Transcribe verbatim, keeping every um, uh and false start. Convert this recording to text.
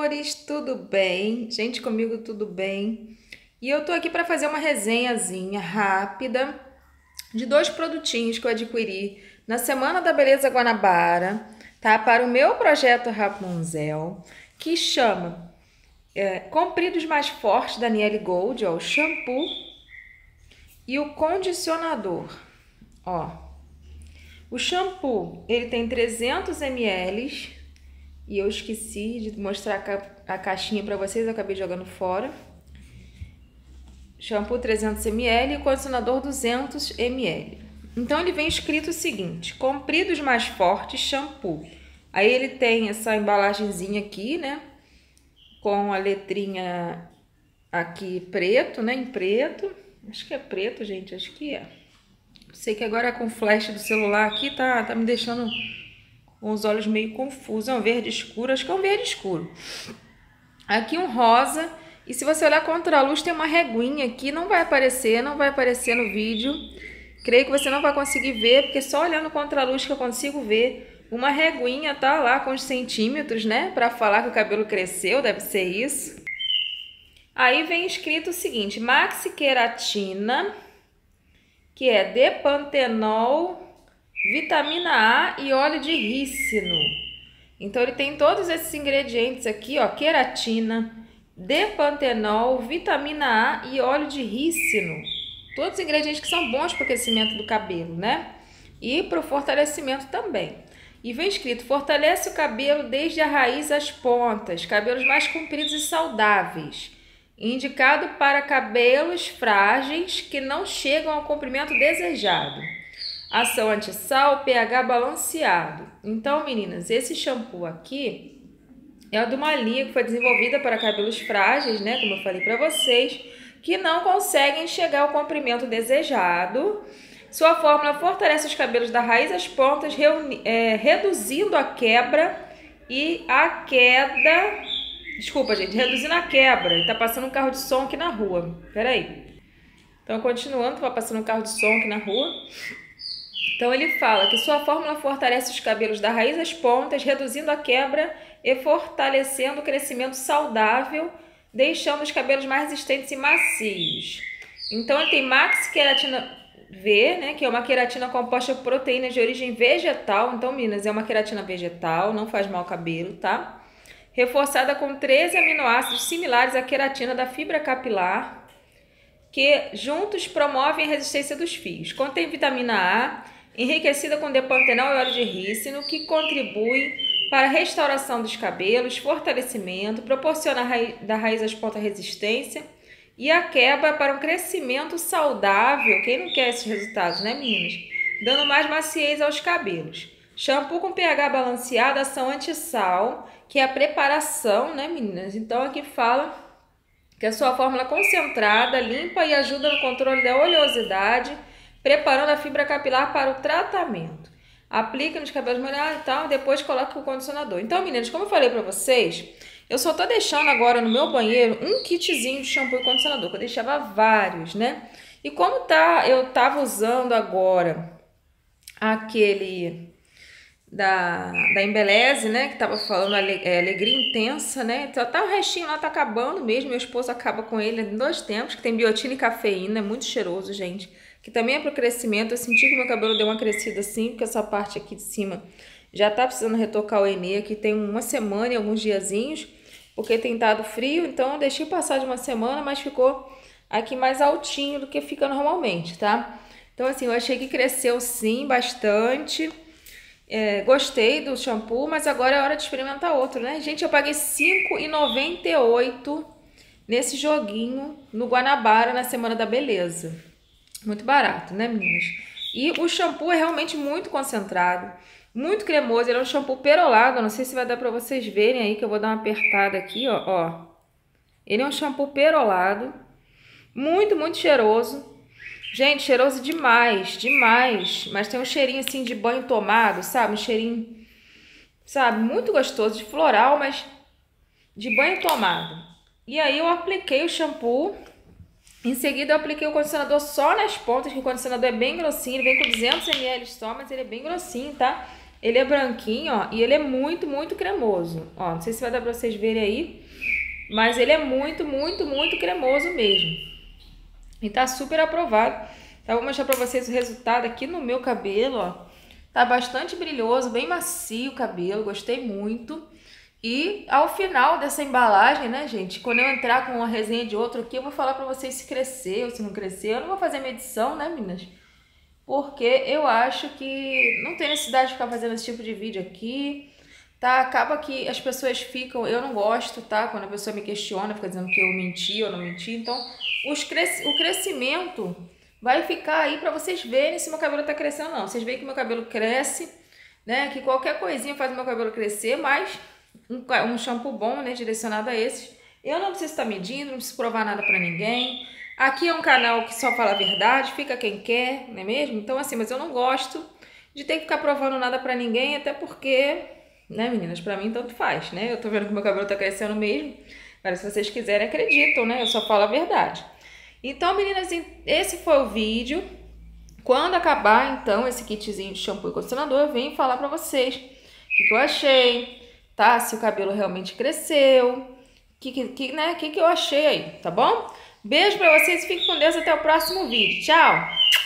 amores, tudo bem? Gente, comigo tudo bem? E eu tô aqui para fazer uma resenhazinha rápida de dois produtinhos que eu adquiri na Semana da Beleza Guanabara, tá? Para o meu projeto Rapunzel, que chama é, Compridos Mais Fortes da Niele Gold, ó, o shampoo e o condicionador, ó. O shampoo, ele tem trezentos mililitros. E eu esqueci de mostrar a, ca a caixinha para vocês, eu acabei jogando fora. Shampoo trezentos mililitros e condicionador duzentos mililitros. Então ele vem escrito o seguinte: Compridos Mais Fortes Shampoo. Aí ele tem essa embalagenzinha aqui, né? Com a letrinha aqui preto, né? Em preto. Acho que é preto, gente, acho que é. Sei que agora com o flash do celular aqui tá, tá me deixando com os olhos meio confusos. É um verde escuro, acho que é um verde escuro. Aqui um rosa. E se você olhar contra a luz, tem uma reguinha aqui. Não vai aparecer, não vai aparecer no vídeo. Creio que você não vai conseguir ver, porque só olhando contra a luz que eu consigo ver. Uma reguinha tá lá com os centímetros, né? Pra falar que o cabelo cresceu, deve ser isso. Aí vem escrito o seguinte: Maxi Queratina, que é Depantenol, vitamina A e óleo de rícino. Então ele tem todos esses ingredientes aqui, ó, queratina, depantenol, vitamina A e óleo de rícino. Todos os ingredientes que são bons para o crescimento do cabelo, né? E para o fortalecimento também. E vem escrito: fortalece o cabelo desde a raiz às pontas, cabelos mais compridos e saudáveis. Indicado para cabelos frágeis que não chegam ao comprimento desejado. Ação anti-sal, pH balanceado. Então, meninas, esse shampoo aqui é de uma linha que foi desenvolvida para cabelos frágeis, né? Como eu falei para vocês, que não conseguem chegar ao comprimento desejado. Sua fórmula fortalece os cabelos da raiz às pontas, reuni, é, reduzindo a quebra e a queda... Desculpa, gente, reduzindo a quebra. Ele tá passando um carro de som aqui na rua. Peraí. Então, continuando, tá passando um carro de som aqui na rua. Então ele fala que sua fórmula fortalece os cabelos da raiz às pontas, reduzindo a quebra e fortalecendo o crescimento saudável, deixando os cabelos mais resistentes e macios. Então ele tem Maxi Queratina V, né, que é uma queratina composta por proteínas de origem vegetal. Então, meninas, é uma queratina vegetal, não faz mal ao cabelo, tá? Reforçada com treze aminoácidos similares à queratina da fibra capilar, que juntos promovem a resistência dos fios. Contém vitamina A, enriquecida com depantenol e óleo de rícino, que contribui para a restauração dos cabelos, fortalecimento, proporciona a raiz, da raiz às pontas resistência e a quebra para um crescimento saudável. Quem não quer esses resultados, né, meninas? Dando mais maciez aos cabelos. Shampoo com pH balanceado, ação anti-sal, que é a preparação, né, meninas? Então aqui fala que a sua fórmula concentrada, limpa e ajuda no controle da oleosidade, preparando a fibra capilar para o tratamento. Aplique nos cabelos molhados e tal, depois coloque o condicionador. Então, meninas, como eu falei para vocês, eu só tô deixando agora no meu banheiro um kitzinho de shampoo e condicionador, que eu deixava vários, né? E como tá, eu tava usando agora aquele da, da Embeleze, né, que tava falando é, alegria intensa, né, então tá o restinho lá, tá acabando mesmo, meu esposo acaba com ele em dois tempos, que tem biotina e cafeína, é muito cheiroso, gente, que também é pro crescimento. Eu senti que meu cabelo deu uma crescida assim, porque essa parte aqui de cima já tá precisando retocar o Enê, aqui tem uma semana e alguns diazinhos, porque tem estado frio, então eu deixei passar de uma semana, mas ficou aqui mais altinho do que fica normalmente, tá? Então assim, eu achei que cresceu sim, bastante. É, gostei do shampoo, mas agora é hora de experimentar outro, né? Gente, eu paguei cinco reais e noventa e oito centavos nesse joguinho no Guanabara na Semana da Beleza. Muito barato, né, meninas? E o shampoo é realmente muito concentrado, muito cremoso. Ele é um shampoo perolado, não sei se vai dar pra vocês verem aí, que eu vou dar uma apertada aqui, ó. ó. Ele é um shampoo perolado, muito, muito cheiroso. Gente, cheiroso demais, demais. Mas tem um cheirinho assim de banho tomado, sabe? Um cheirinho, sabe? Muito gostoso, de floral, mas de banho tomado. E aí eu apliquei o shampoo. Em seguida eu apliquei o condicionador só nas pontas, que o condicionador é bem grossinho. Ele vem com duzentos mililitros só, mas ele é bem grossinho, tá? Ele é branquinho, ó, e ele é muito, muito cremoso. Ó, não sei se vai dar pra vocês verem aí, mas ele é muito, muito, muito cremoso mesmo. E tá super aprovado. Então, vou mostrar pra vocês o resultado aqui no meu cabelo, ó. Tá bastante brilhoso, bem macio o cabelo, gostei muito. E ao final dessa embalagem, né, gente, quando eu entrar com uma resenha de outro aqui, eu vou falar pra vocês se cresceu ou se não cresceu. Eu não vou fazer medição, né, meninas? Porque eu acho que não tem necessidade de ficar fazendo esse tipo de vídeo aqui, tá? Acaba que as pessoas ficam, eu não gosto, tá? Quando a pessoa me questiona, fica dizendo que eu menti ou não menti. Então, os cres... o crescimento vai ficar aí pra vocês verem se meu cabelo tá crescendo ou não. Vocês veem que meu cabelo cresce, né? Que qualquer coisinha faz meu cabelo crescer, mas um, um shampoo bom, né? Direcionado a esses. Eu não preciso estar medindo, não preciso provar nada pra ninguém. Aqui é um canal que só fala a verdade, fica quem quer, não é mesmo? Então, assim, mas eu não gosto de ter que ficar provando nada pra ninguém, até porque, né, meninas, pra mim tanto faz, né? Eu tô vendo que meu cabelo tá crescendo mesmo, mas se vocês quiserem, acreditam, né? Eu só falo a verdade. Então, meninas, esse foi o vídeo. Quando acabar, então, esse kitzinho de shampoo e condicionador, eu venho falar pra vocês o que, que eu achei, tá? Se o cabelo realmente cresceu, o que, que, né? que, que eu achei aí, tá bom? Beijo pra vocês, fiquem com Deus, até o próximo vídeo. Tchau!